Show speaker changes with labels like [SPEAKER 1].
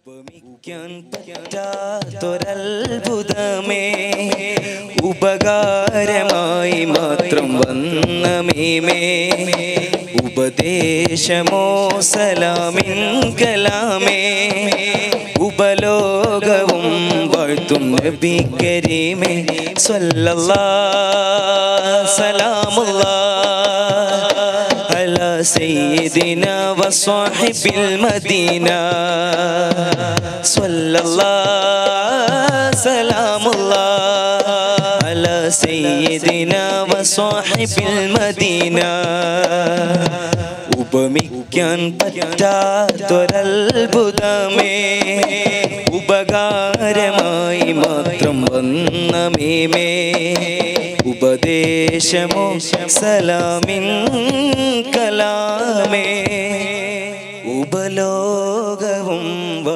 [SPEAKER 1] ഉപമിക്കാൻ പറ്റാത്തൊരത്ഭുതമേ ഉപകാരമായി മാത്രം വന്ന മീമേ ഉപദേശമോ സലാമിൻ കലാമേ ഉപലോകവും വാഴ്ത്തും നബി കരീമേ സ്വല്ലല്ലാഹു സലാമുല്ലാഹ് അലാ സയ്യിദിനാ വസ്വാഹിബിൽ മദീന സ്വല്ലല്ലാഹു സലാമുല്ലാഹ് അലാ സയ്യിദിനാ വസ്വാഹിബിൽ മദീന ഉപമിക്കാൻ പറ്റാത്തൊരത്ഭുതമേ ഉപകാരമായി മാത്രം വന്ന മീമേ ഉപദേശമോ സലാമിൻ കലാമേ ഉപലോകവും